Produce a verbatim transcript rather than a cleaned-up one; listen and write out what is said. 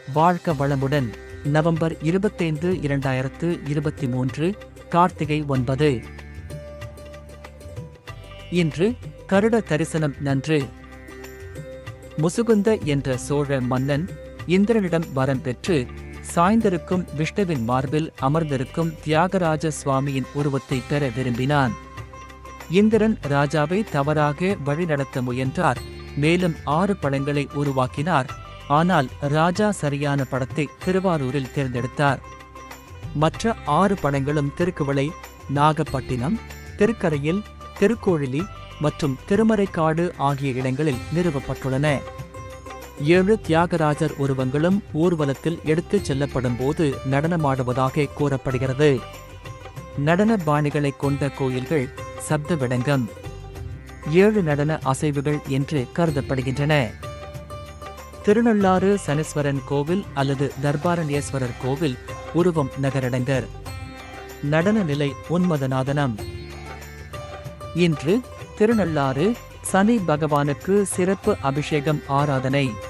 வாழ்க வளமுடன். நவம்பர் இருபத்தைந்து இரண்டாயிரத்து இருபத்தி மூன்று கார்த்திகை ஒன்பது. இன்று கருட தரிசனம் நன்று. முசுகுந்த என்ற சோழ மன்னன் இந்திரனிடம் வரம் பெற்று சாய்ந்திருக்கும் விஷ்ணுவின் மார்பில் அமர்ந்திருக்கும் தியாகராஜ சுவாமியின் உருவத்தை பெற விரும்பினான். இந்திரன் ராஜாவை தவறாக வழிநடத்த முயன்றார். மேலும் ஆறு படங்களை உருவாக்கினார். ஆனால் ராஜா சரியான படத்தை திருவாரூரில் தேர்ந்தெடுத்தார். மற்ற ஆறு படங்களும் திருக்குவளை, நாகப்பட்டினம், திருக்கரையில், திருக்கோழிலி மற்றும் திருமறைக்காடு ஆகிய இடங்களில் நிறுவப்பட்டுள்ளன. ஏழு தியாகராஜர் உருவங்களும் ஊர்வலத்தில் எடுத்துச் செல்லப்படும் போது நடனமாடுவதாக கூறப்படுகிறது. நடன பாணிகளைக் கொண்ட கோயில்கள் சப்தவிடங்கம், ஏழு நடன அசைவுகள் என்று கருதப்படுகின்றன. திருநள்ளாறு சனீஸ்வரன் கோவில் அல்லது தர்பாரண்யேஸ்வரர் கோவில் உருவம் நகரடங்கர். நடன நிலை உன்மதநாதனம். இன்று திருநள்ளாறு சனி பகவானுக்கு சிறப்பு அபிஷேகம் ஆராதனை.